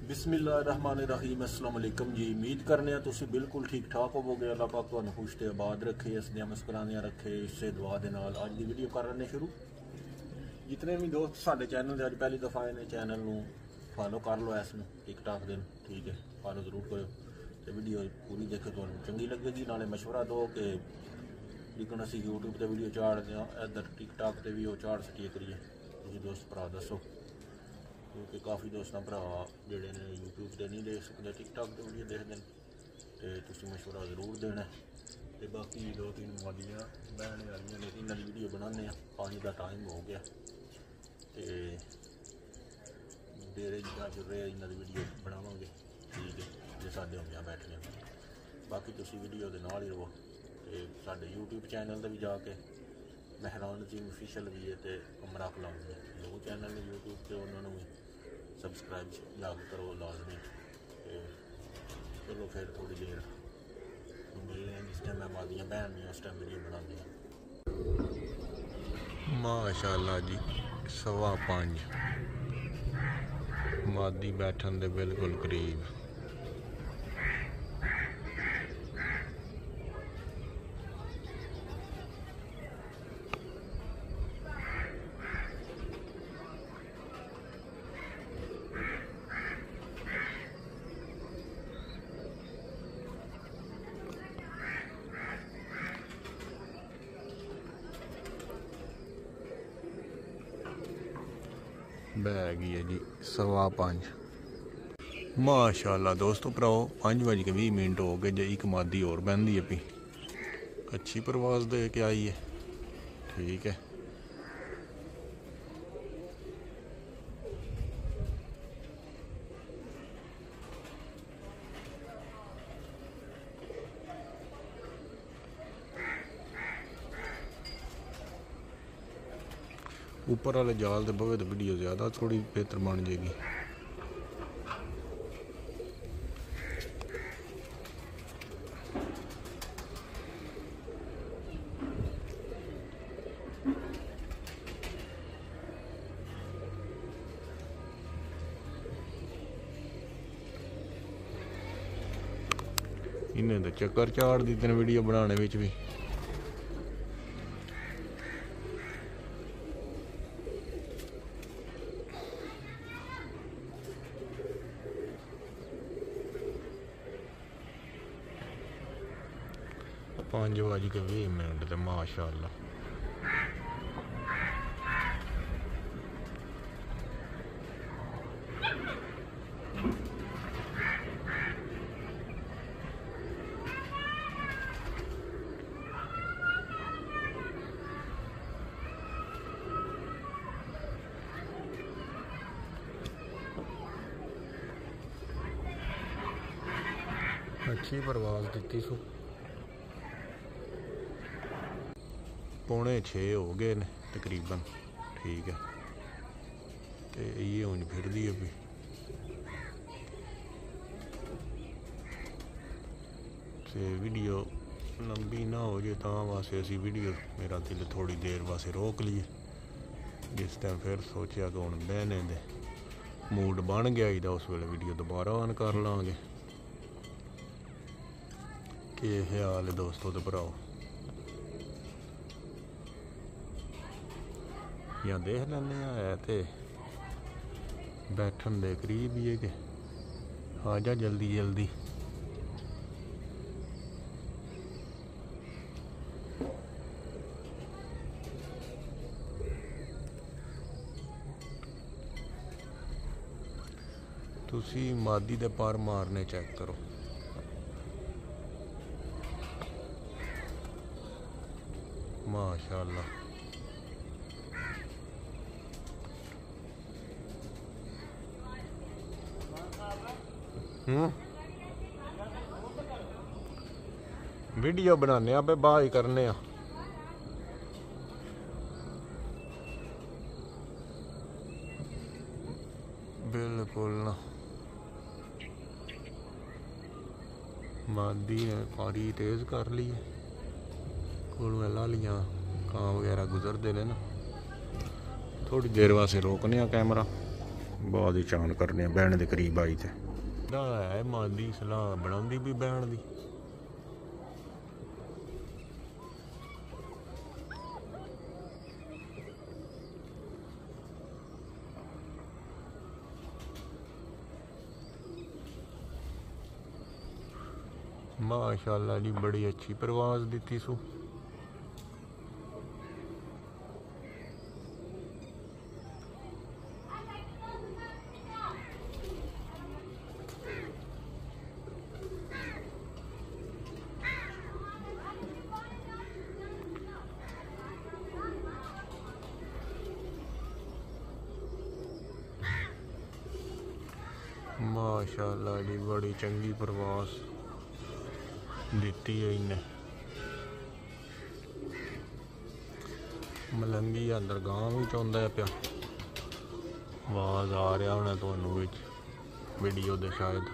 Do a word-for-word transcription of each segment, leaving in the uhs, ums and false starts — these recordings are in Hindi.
बिस्मिल्लाहिर्रहमानिर्रहीम अस्सलाम वालेकुम जी। उम्मीद करने तुसी बिल्कुल ठीक ठाक होवोगे। अल्लाह पाक तुहानू खुश ते आबाद रखे, हसदियां मुस्कुरानियां रखे। इससे दुआ दे नाल अज दी वीडियो कर रहे शुरू। जितने भी दोस्त साडे चैनल अज पहली दफ़ा आए ने चैनल नू फॉलो कर लो, इस टिकटॉक दिन ठीक है, फॉलो जरूर करो तो वीडियो पूरी देखो, तुहानू चंगी लगेगी। नाले मशवरा दो कि लेकिन असी यूट्यूब पर वीडियो चाढ़ते हैं, इधर टिकटॉक पर भी वो चाढ़ सकिए करिए। तुसी दोस्त भरा दसो, क्योंकि काफ़ी दोस्त भरा जोड़े ने यूट्यूब पर नहीं देख सकते, टिकटॉक पर वीडियो देखते हैं, तो तुसी मशवरा जरूर देना। तो बाकी दो तीन मालियाँ बहने वाली ने इन्हों की वीडियो बनाने, पानी का टाइम हो गया तो डेरे जिदा चल रहे इन्हों की वीडियो बनावे ठीक है, जो साढ़े होंगे बैठिया। बाकी तुसी वीडियो के नाल ही रहो। तो साढ़े यूट्यूब चैनल पर भी जाके मेहरान जी ऑफिशियल भी है, तो उमरा कलाम है दो चैनल ने यूट्यूब पर, उन्होंने भी सबसक्राइब जाके करो लाजमी। तो चलो फिर थोड़ी देर मिलने हैं, जिस टाइम मैं मादियाँ बहन नहीं उस टाइम वीडियो बनानी है। माशाअल्लाह जी सवा पाँच मादी बैठन दे बिल्कुल करीब। बह गई है जी सवा पाँच। माशाअल्लाह दोस्तों भराओ, पाँच बज के भी मिनट हो गए, जो एक मादी और बहती है पी, अच्छी परवाज दे के आई है ठीक है। ऊपर वाले जाल से बवे तो वीडियो ज़्यादा थोड़ी बेहतर बन जाएगी। इन्हें तो चक्कर चाड़ दी तेन वीडियो बनाने विच भी। पाँच बज के भी मिनट तो माशाअल्लाह अच्छी परवाज दी सू। पौने छे हो गए ने तकरीबन ठीक है, तो ये हूँ फिर दी है भी। तो वीडियो लंबी ना हो जाए तो वास्ते असी वीडियो मेरा दिल थोड़ी देर वास्ते रोक लिए। जिस टाइम फिर सोचा कि हूँ बहने दे मूड बन गया ही, उस वेले वीडियो दोबारा ऑन कर लाँगे। के ख्याल है दोस्तों तो भराओ, या देख लेने है तो बैठन दे करीब ही है कि आ जा जल्दी जल्दी। तुसी मादी दे पर मारने चेक करो। माशाअल्लाह हम्म वीडियो बनाने पे बाई करने आ। बिल्कुल ना मादी ने पारी तेज कर ली है, कोलों लालियां कां वगैरह गुजरते ने ना। थोड़ी देर वास्ते रोकने कैमरा। बाद ही चान करने बहन के करीब आई थे है मन की सलाह बना भी बहन की। माशाअल्लाह जी बड़ी अच्छी परवाज दी सू। माशाअल्लाह जी बड़ी चंगी परवास दी है इन्हें। मलंगी अंदर गांव भी चाहता है पिया आवाज आ रहा होना तुहानू विच वीडियो दे शायद।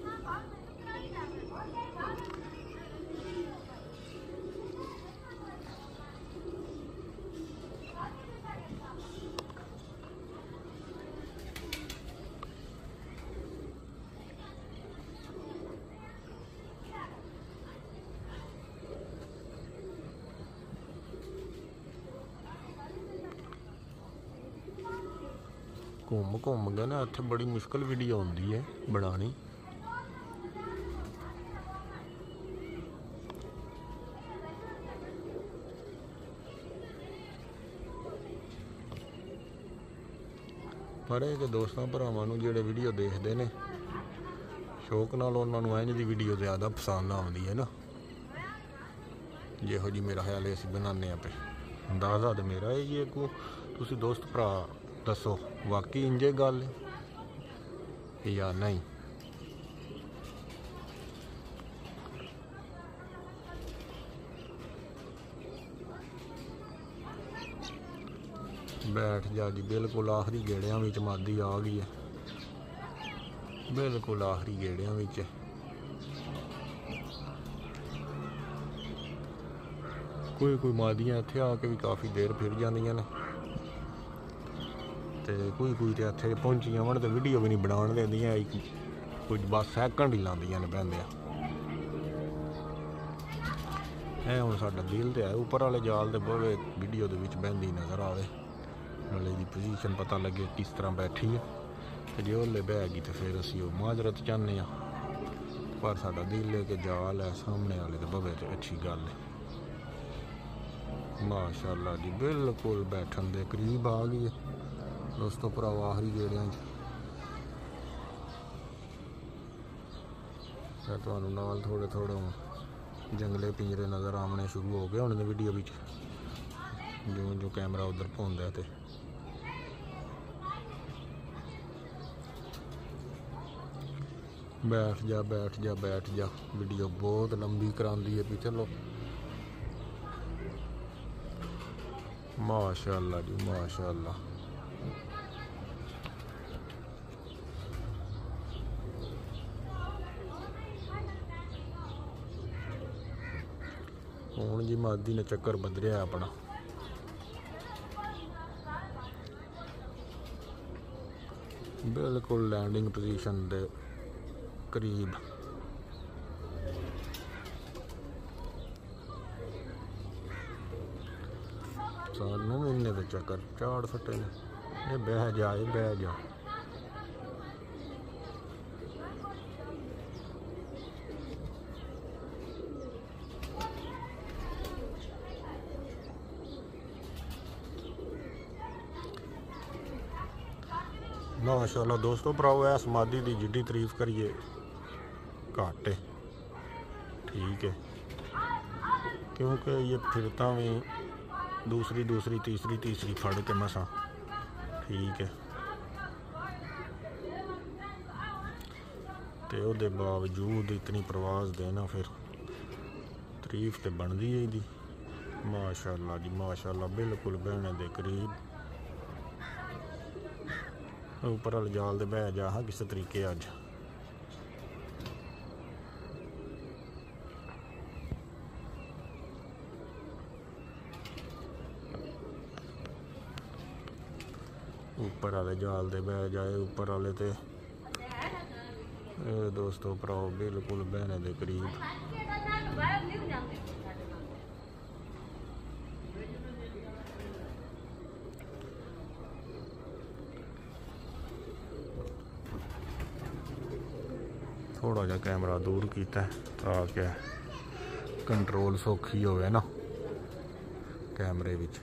घूम घूम गए ना इत्थे बड़ी मुश्किल वीडियो आती है बनानी। पर एक दोस्तों भरावां नूं जिहड़े वीडियो देखते हैं शौक नाल उन्होंने इंज दी वीडियो ज़्यादा पसंद आती है ना जिहो जी मेरा ख्याल असीं बनाने पे। अंदाज़ा तो मेरा है जी को तुसीं दोस्त भरा दसो वाकई इंजे गल या नहीं। बैठ जा जी बिल्कुल आखिरी गेड़िया में मादी आ गई है बिल्कुल आखिरी गेड़िया में। कोई कोई मादियाँ इत्थे आके भी काफ़ी देर फिर जांदियां ने ते कोई कोई तो इत्थे पहुंची आवन तो वीडियो भी नहीं बनाने देंदियां कुछ बस सैकंड ही लांदियां ने बहंदियां। है हुण साडा दिल तो है उपर वाले जाल दे बवे वीडियो दे विच बहंदी नज़र आवे नाले दी पोजीशन पता लगे किस तरह बैठी है ते जे ओले बह गई तो फिर असीं ओह माजरत चाहने आ पर साडा दिल है कि जाल है सामने वाले दे बवे ते अच्छी गल है। माशाअल्लाह जी बिल्कुल बैठन दे करीब आ गई है दोस्तों भरावो आखिरी गेड़िया तुहानू नाल थोड़े थोड़े जंगले पिंजरे नज़र आने शुरू हो गए होने वीडियो विच जो जो कैमरा उधर पौंदा ते बैठ जा बैठ जा बैठ जा वीडियो बहुत लंबी करांदी है भी चलो। माशाअल्लाह जी माशाअल्लाह हुण जी मादी ने चक्कर बदलिया अपना बिल्कुल लैंडिंग पोजीशन दे करीब। सानू इन्ने दे चक्कर चाड़ फटे ने ये बह जा ये बह जा। माशाअल्लाह दोस्तों भराओ इस मादी की जिड्डी तारीफ करिए घट है ठीक है क्योंकि ये फिरता भी दूसरी दूसरी तीसरी तीसरी फड़ के मसा ठीक है तो उसके बावजूद इतनी प्रवास देना फिर तारीफ तो बनती है जी। माशाअल्लाह जी माशाअल्लाह बिल्कुल बहने के करीब ऊपर वाले जाल दे बह जा किस तरीके अज। ऊपर वाले जाल दे बह जाए ऊपर वाले ते ਇਹ ਦੋਸਤੋ ਭਰਾਓ ਬਿਲਕੁਲ ਬਹਿਣੇ ਦੇ ਕਰੀਬ ਥੋੜਾ ਜਿਹਾ ਕੈਮਰਾ ਦੂਰ ਕੀਤਾ ਤਾਂ ਕਿ ਕੰਟਰੋਲ ਸੌਖੀ ਹੋਵੇ ਨਾ ਕੈਮਰੇ ਵਿੱਚ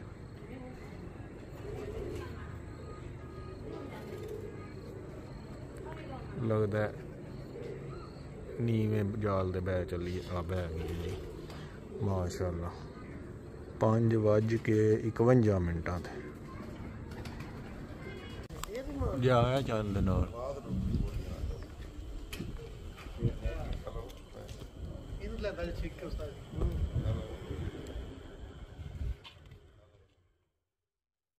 लगता है नीवें जाल दे बह चली आ बह गई जी माशाअल्लाह पाँच वज के इकवंजा मिनटा ते जाया चल नाल ਇਹਨੂੰ ਲੈਂਦਾ ਜੀ ਠੀਕ ਹੈ ਉਸਤਾਦ